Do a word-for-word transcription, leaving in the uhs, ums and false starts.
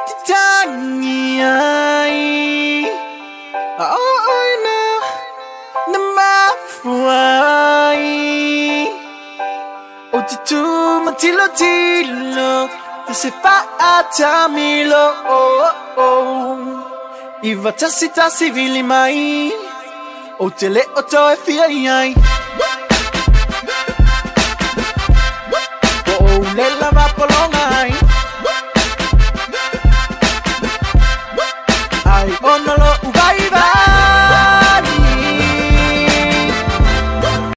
tangi ai oi na na mafuai o ti tu matilo tilo se fa atamilo oh oh iva tasi tasi vili mai o tele o to e fia ai oh le la va